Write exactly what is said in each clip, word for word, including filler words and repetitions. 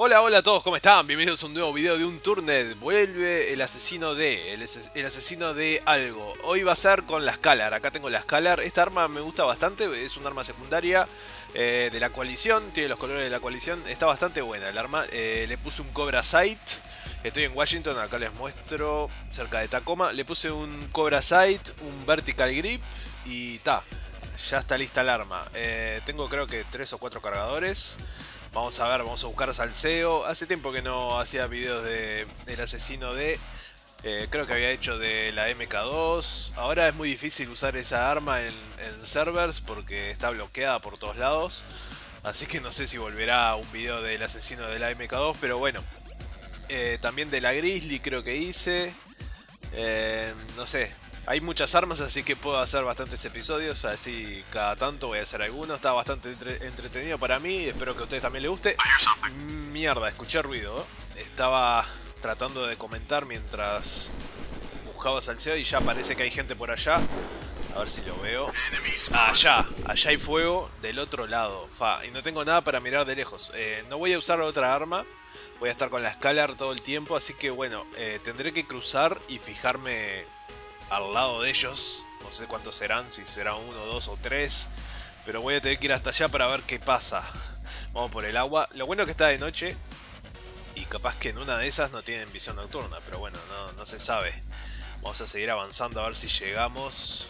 Hola, hola a todos, ¿cómo están? Bienvenidos a un nuevo video de Unturned. Vuelve el asesino de... El, ases- el asesino de algo. Hoy va a ser con la Scalar. Acá tengo la Scalar. Esta arma me gusta bastante. Es un arma secundaria eh, de la coalición. Tiene los colores de la coalición. Está bastante buena el arma. Eh, le puse un Cobra Sight. Estoy en Washington, acá les muestro. Cerca de Tacoma. Le puse un Cobra Sight, un Vertical Grip. Y ta. Ya está lista el arma. Eh, tengo creo que tres o cuatro cargadores. Vamos a ver, vamos a buscar salseo. Hace tiempo que no hacía videos de el asesino de... Eh, creo que había hecho de la M K dos. Ahora es muy difícil usar esa arma en, en servers porque está bloqueada por todos lados. Así que no sé si volverá un video del asesino de la M K dos, pero bueno. Eh, también de la Grizzly creo que hice. Eh, no sé. Hay muchas armas, así que puedo hacer bastantes episodios, así cada tanto voy a hacer algunos. Está bastante entre entretenido para mí, espero que a ustedes también les guste. Mierda, escuché ruido. Estaba tratando de comentar mientras buscaba salseo y ya parece que hay gente por allá. A ver si lo veo. Allá, allá hay fuego del otro lado. Fa, y no tengo nada para mirar de lejos. Eh, no voy a usar otra arma. Voy a estar con la Scalar todo el tiempo, así que bueno, eh, tendré que cruzar y fijarme al lado de ellos. No sé cuántos serán, si será uno, dos o tres. Pero voy a tener que ir hasta allá para ver qué pasa. Vamos por el agua. Lo bueno es que está de noche. Y capaz que en una de esas no tienen visión nocturna. Pero bueno, no, no se sabe. Vamos a seguir avanzando a ver si llegamos.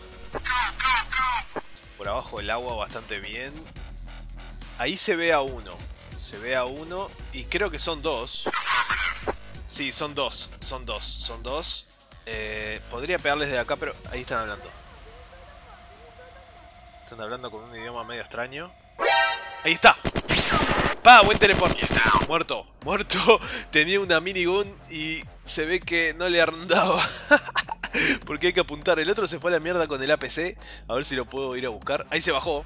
Por abajo del agua bastante bien. Ahí se ve a uno. Se ve a uno. Y creo que son dos. Sí, son dos. Son dos. Son dos. Eh, podría pegarles de acá, pero ahí están hablando. Están hablando con un idioma medio extraño. ¡Ahí está! ¡Pa! Buen teleporte. Muerto, muerto. Tenía una minigun y se ve que no le andaba. Porque hay que apuntar. El otro se fue a la mierda con el A P C. A ver si lo puedo ir a buscar. Ahí se bajó.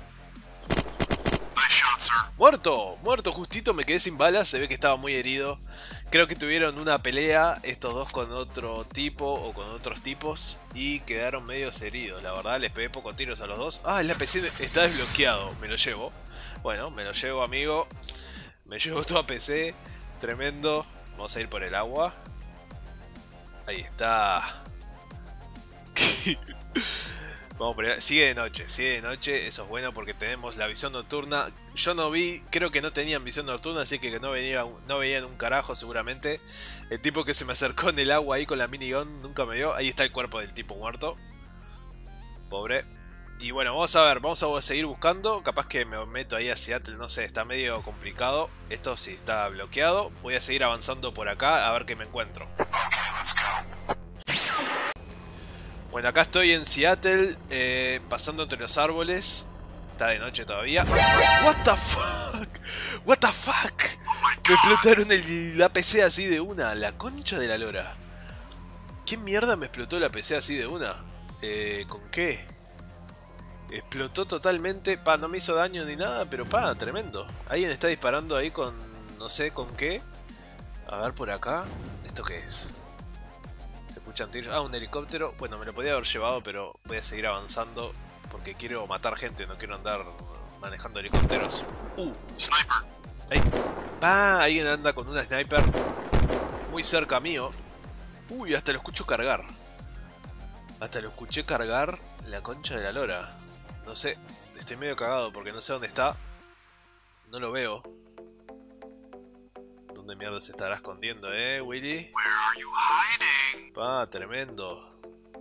Muerto, muerto, justito me quedé sin balas, se ve que estaba muy herido. Creo que tuvieron una pelea estos dos con otro tipo o con otros tipos y quedaron medios heridos. La verdad les pegué pocos tiros a los dos. Ah, el A P C está desbloqueado, me lo llevo. Bueno, me lo llevo, amigo. Me llevo tu A P C, tremendo. Vamos a ir por el agua. Ahí está. Vamos por allá. Sigue de noche, sigue de noche, eso es bueno porque tenemos la visión nocturna. Yo no vi, creo que no tenían visión nocturna, así que no, venía, no veían un carajo seguramente. El tipo que se me acercó en el agua ahí con la minigun nunca me vio. Ahí está el cuerpo del tipo muerto. Pobre. Y bueno, vamos a ver, vamos a seguir buscando. Capaz que me meto ahí a Seattle, no sé, está medio complicado. Esto sí está bloqueado. Voy a seguir avanzando por acá a ver qué me encuentro. Bueno, acá estoy en Seattle, eh, pasando entre los árboles. Está de noche todavía. What the fuck? What the fuck? Me explotaron el, la P C así de una. La concha de la lora. ¿Qué mierda me explotó la P C así de una? Eh, ¿con qué? Explotó totalmente. Pa, no me hizo daño ni nada, pero pa, tremendo. Alguien está disparando ahí con... no sé con qué. A ver por acá. ¿Esto qué es? Ah, un helicóptero. Bueno, me lo podía haber llevado, pero voy a seguir avanzando porque quiero matar gente, no quiero andar manejando helicópteros. Uh, sniper. Ahí. Pa, alguien anda con una sniper muy cerca mío. Uy, hasta lo escucho cargar. Hasta lo escuché cargar la concha de la lora. No sé, estoy medio cagado porque no sé dónde está. No lo veo. ¿Dónde mierda se estará escondiendo, eh, Willy? Pa, tremendo.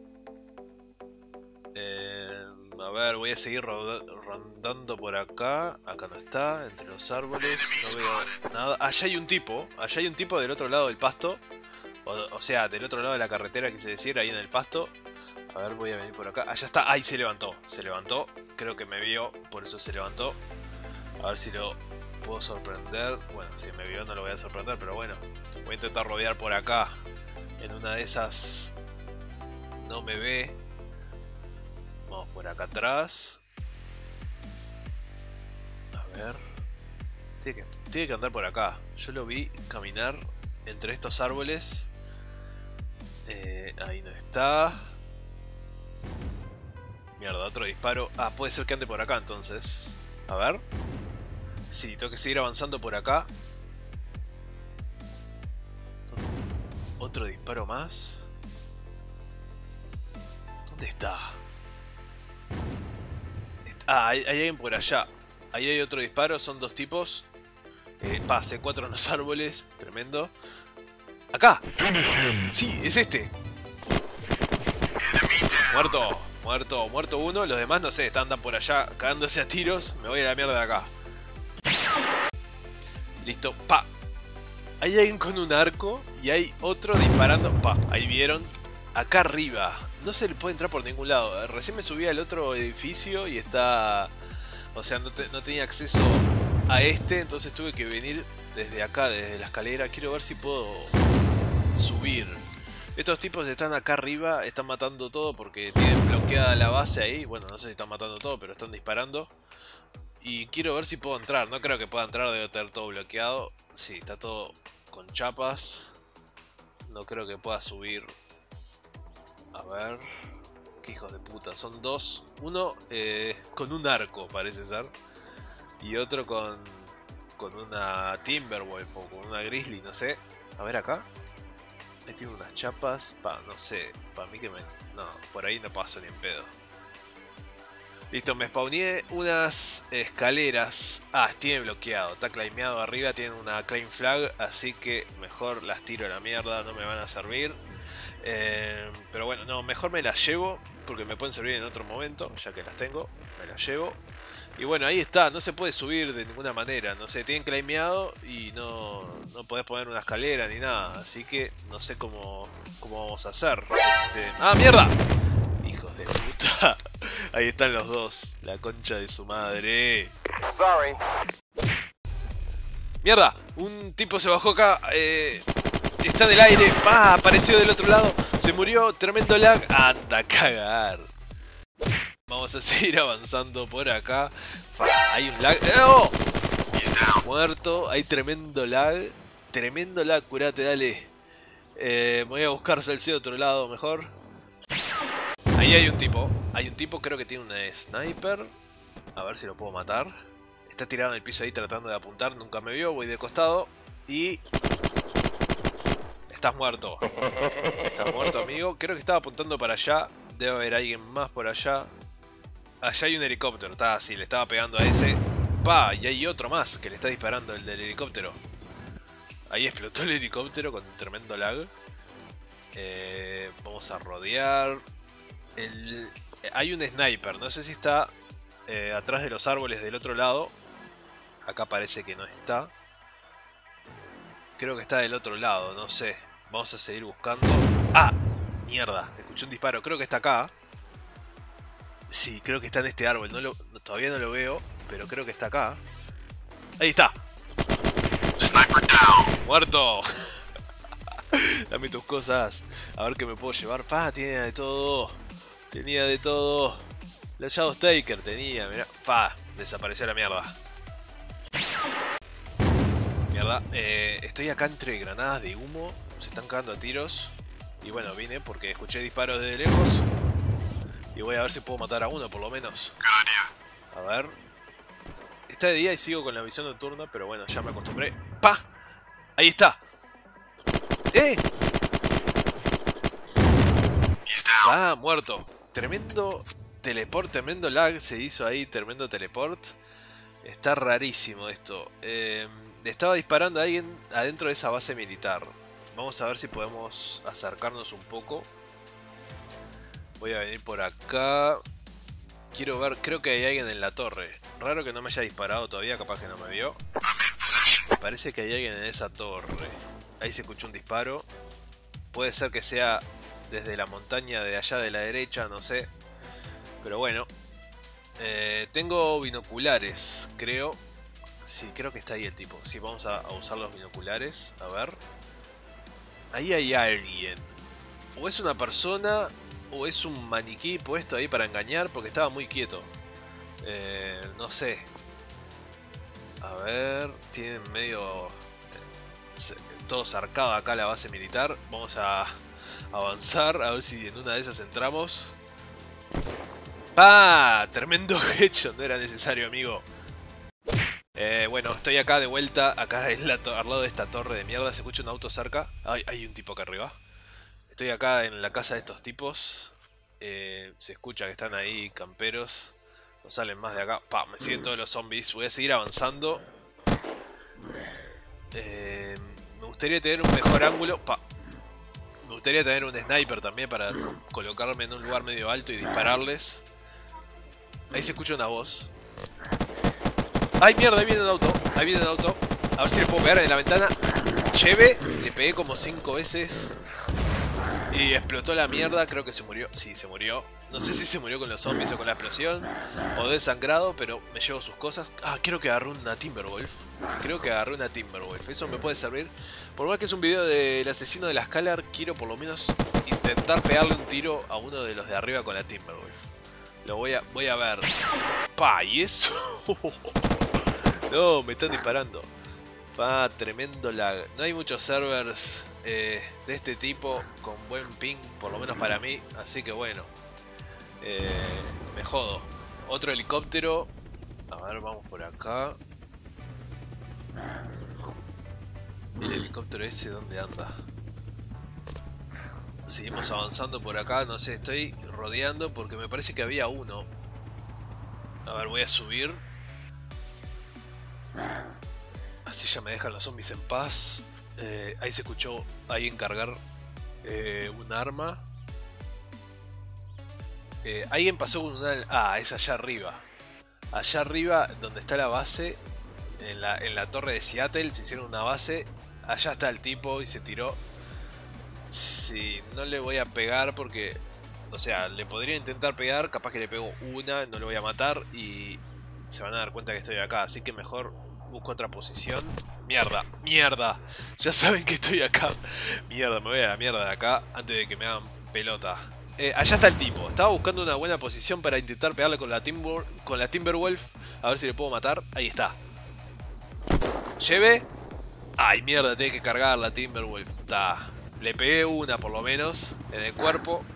Eh, a ver, voy a seguir rondando por acá. Acá no está, entre los árboles. No veo nada. Allá hay un tipo. Allá hay un tipo del otro lado del pasto. O, o sea, del otro lado de la carretera, quise decir, ahí en el pasto. A ver, voy a venir por acá. Allá está. Ahí se levantó. Se levantó. Creo que me vio, por eso se levantó. A ver si lo puedo sorprender. Bueno, si me vio no lo voy a sorprender, pero bueno. Voy a intentar rodear por acá. En una de esas no me ve. Vamos por acá atrás. A ver. Tiene que, tiene que andar por acá. Yo lo vi caminar entre estos árboles. Eh, ahí no está. Mierda, otro disparo. Ah, puede ser que ande por acá entonces. A ver. Sí, tengo que seguir avanzando por acá. Otro disparo más. ¿Dónde está? Ah, hay, hay alguien por allá. Ahí hay otro disparo, son dos tipos. Eh, pa, C cuatro en los árboles. Tremendo. ¡Acá! Sí, es este. Muerto, muerto, muerto uno. Los demás no sé, están por allá cagándose a tiros. Me voy a la mierda de acá. Listo, pa. Hay alguien con un arco y hay otro disparando. Pa, ahí vieron. Acá arriba. No se le puede entrar por ningún lado. Recién me subí al otro edificio y está... O sea, no, te, no tenía acceso a este, entonces tuve que venir desde acá, desde la escalera. Quiero ver si puedo subir. Estos tipos están acá arriba, están matando todo porque tienen bloqueada la base ahí. Bueno, no sé si están matando todo, pero están disparando. Y quiero ver si puedo entrar. No creo que pueda entrar, debe tener todo bloqueado. Sí, está todo con chapas. No creo que pueda subir. A ver... Qué hijos de puta, son dos. Uno eh, con un arco, parece ser. Y otro con, con una Timberwolf o con una Grizzly, no sé. A ver acá. Ahí tiene unas chapas. Pa, no sé, para mí que me... No, por ahí no paso ni en pedo. Listo, me spawneé unas escaleras. Ah, tiene bloqueado, está claimeado arriba, tiene una claim flag. Así que mejor las tiro a la mierda, no me van a servir. Eh, pero bueno, no, mejor me las llevo porque me pueden servir en otro momento, ya que las tengo, me las llevo. Y bueno, ahí está, no se puede subir de ninguna manera, no sé, tienen claimeado y no, no podés poner una escalera ni nada, así que no sé cómo, cómo vamos a hacer. Este... ¡Ah, mierda! Hijos de puta, ahí están los dos, la concha de su madre. Sorry. Mierda, un tipo se bajó acá, eh... está en el aire, pa, apareció del otro lado, se murió, tremendo lag, anda a cagar. Vamos a seguir avanzando por acá. Fa, hay un lag, ¡oh! Muerto, hay tremendo lag, tremendo lag, curate, dale. Eh, voy a buscar Salseo de otro lado mejor. Ahí hay un tipo, hay un tipo, creo que tiene una sniper. A ver si lo puedo matar. Está tirado en el piso ahí tratando de apuntar, nunca me vio, voy de costado y... Estás muerto. Estás muerto, amigo. Creo que estaba apuntando para allá. Debe haber alguien más por allá. Allá hay un helicóptero. Está así, le estaba pegando a ese. Pa, y hay otro más que le está disparando, el del helicóptero. Ahí explotó el helicóptero con tremendo lag. Eh, vamos a rodear. El... Hay un sniper. No sé si está eh, atrás de los árboles del otro lado. Acá parece que no está. Creo que está del otro lado, no sé. Vamos a seguir buscando. ¡Ah! Mierda, escuché un disparo. Creo que está acá. Sí, creo que está en este árbol. No lo, todavía no lo veo, pero creo que está acá. ¡Ahí está! ¡Sniper down! ¡Muerto! Dame tus cosas. A ver qué me puedo llevar. ¡Pa! Tenía de todo. Tenía de todo. La Shadowstaker tenía, mirá. ¡Pa! Desapareció la mierda. Mierda, eh, estoy acá entre granadas de humo, se están cagando a tiros. Y bueno, vine porque escuché disparos de lejos. Y voy a ver si puedo matar a uno por lo menos. A ver. Está de día y sigo con la visión nocturna, pero bueno, ya me acostumbré. ¡Pa! ¡Ahí está! ¡Eh! ¡Ah, muerto! Tremendo teleport, tremendo lag se hizo ahí, tremendo teleport. Está rarísimo esto. Eh... Estaba disparando a alguien adentro de esa base militar. Vamos a ver si podemos acercarnos un poco. Voy a venir por acá. Quiero ver, creo que hay alguien en la torre. Raro que no me haya disparado todavía, capaz que no me vio. Parece que hay alguien en esa torre. Ahí se escuchó un disparo. Puede ser que sea desde la montaña de allá de la derecha, no sé. Pero bueno. Eh, tengo binoculares, creo. Sí, creo que está ahí el tipo. Sí, vamos a, a usar los binoculares. A ver. Ahí hay alguien. O es una persona o es un maniquí puesto ahí para engañar porque estaba muy quieto. Eh, no sé. A ver. Tienen medio... Eh, todo cercado acá la base militar. Vamos a avanzar a ver si en una de esas entramos. ¡Pah! Tremendo hecho. No era necesario, amigo. Eh, bueno, estoy acá de vuelta, acá en la al lado de esta torre de mierda. Se escucha un auto cerca. Ay, hay un tipo acá arriba. Estoy acá en la casa de estos tipos. Eh, se escucha que están ahí camperos. No salen más de acá. Pa, me siguen todos los zombies. Voy a seguir avanzando. Eh, me gustaría tener un mejor ángulo. Pa. Me gustaría tener un sniper también para colocarme en un lugar medio alto y dispararles. Ahí se escucha una voz. ¡Ay, mierda! Ahí viene un auto. Ahí viene un auto. A ver si le puedo pegar en la ventana. Lleve. Le pegué como cinco veces. Y explotó la mierda. Creo que se murió. Sí, se murió. No sé si se murió con los zombies o con la explosión. O desangrado, pero me llevo sus cosas. Ah, creo que agarré una Timberwolf. Creo que agarré una Timberwolf. Eso me puede servir. Por más que es un video del asesino de la Scalar, quiero por lo menos intentar pegarle un tiro a uno de los de arriba con la Timberwolf. Lo voy a, voy a ver. Pa, ¿y eso? No, me están disparando. Pa, tremendo lag. No hay muchos servers eh, de este tipo con buen ping, por lo menos para mí. Así que bueno. Eh, me jodo. Otro helicóptero. A ver, vamos por acá. El helicóptero ese, ¿dónde anda? Seguimos avanzando por acá. No sé, estoy rodeando porque me parece que había uno. A ver, voy a subir. Así ya me dejan los zombies en paz. Eh, ahí se escuchó alguien cargar eh, un arma. Eh, alguien pasó con una... Ah, es allá arriba. Allá arriba, donde está la base, en la, en la torre de Seattle, se hicieron una base. Allá está el tipo y se tiró. Sí, no le voy a pegar porque... O sea, le podría intentar pegar, capaz que le pego una, no le voy a matar y se van a dar cuenta que estoy acá. Así que mejor busco otra posición. Mierda, mierda. Ya saben que estoy acá. Mierda, me voy a la mierda de acá antes de que me hagan pelota. Eh, allá está el tipo. Estaba buscando una buena posición para intentar pegarle con la, Timber, con la Timberwolf. A ver si le puedo matar. Ahí está. Lleve. Ay, mierda, tiene que cargar la Timberwolf. Ta. Le pegué una por lo menos en el cuerpo.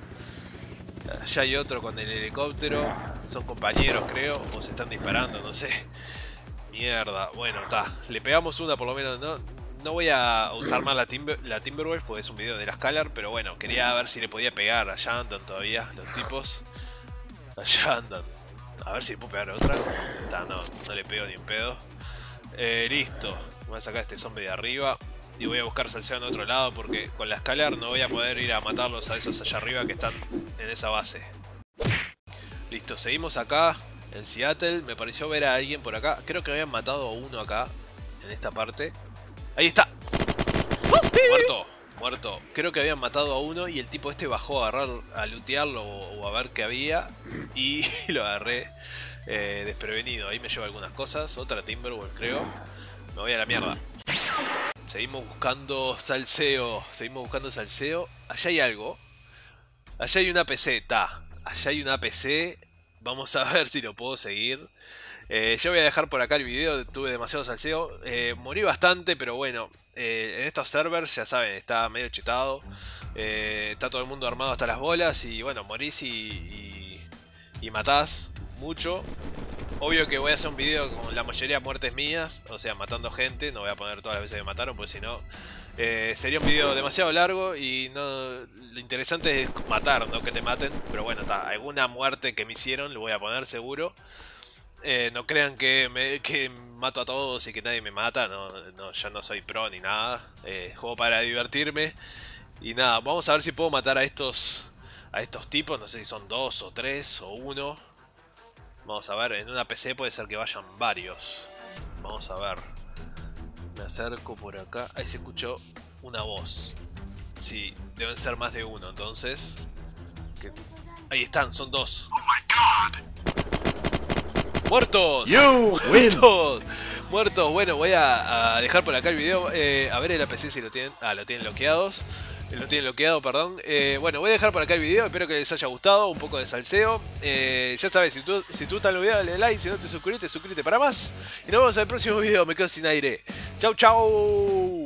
Ya hay otro con el helicóptero. Son compañeros, creo. O se están disparando, no sé. Mierda. Bueno, está. Le pegamos una por lo menos. No, no voy a usar más la, Timber, la Timberwolf porque es un video de la Scalar. Pero bueno, quería ver si le podía pegar. Allá andan todavía los tipos. Allá andan. A ver si le puedo pegar a otra. Está, no, no le pego ni un pedo. Eh, listo. Voy a sacar a este zombie de arriba. Y voy a buscar salseo en otro lado porque con la Scalar no voy a poder ir a matarlos a esos allá arriba que están en esa base. Listo, seguimos acá en Seattle. Me pareció ver a alguien por acá. Creo que habían matado a uno acá, en esta parte. ¡Ahí está! Muerto, muerto. Creo que habían matado a uno y el tipo este bajó a agarrar, a lootearlo o a ver qué había. Y lo agarré eh, desprevenido. Ahí me llevo algunas cosas. Otra Timberwolf creo. Me voy a la mierda. Seguimos buscando salseo. Seguimos buscando salseo. Allá hay algo. Allá hay una P C. Ta. Allá hay una P C. Vamos a ver si lo puedo seguir. Eh, yo voy a dejar por acá el video. Tuve demasiado salseo. Eh, morí bastante, pero bueno. Eh, en estos servers, ya saben, está medio chetado. Eh, está todo el mundo armado hasta las bolas. Y bueno, morís y, y, y matás mucho. Obvio que voy a hacer un video con la mayoría de muertes mías, o sea, matando gente. No voy a poner todas las veces que me mataron, porque si no eh, sería un video demasiado largo y no, lo interesante es matar, no que te maten. Pero bueno, está, alguna muerte que me hicieron lo voy a poner seguro. Eh, no crean que, me, que mato a todos y que nadie me mata, no, no, ya no soy pro ni nada. Eh, juego para divertirme. Y nada, vamos a ver si puedo matar a estos, a estos tipos, no sé si son dos o tres o uno. Vamos a ver, en una P C puede ser que vayan varios. Vamos a ver. Me acerco por acá. Ahí se escuchó una voz. Sí, deben ser más de uno, entonces. ¿Qué? Ahí están, son dos. Oh my God. ¡Muertos! You ¡Muertos! Win. ¡Muertos! Bueno, voy a, a dejar por acá el video. Eh, a ver el P C si lo tienen. Ah, lo tienen bloqueados. Lo tienen bloqueado, perdón. Eh, bueno, voy a dejar por acá el video. Espero que les haya gustado. Un poco de salseo. Eh, ya sabes, si tú, si tú estás en el video, dale like. Si no te suscribiste, suscríbete para más. Y nos vemos en el próximo video. Me quedo sin aire. Chau, chau.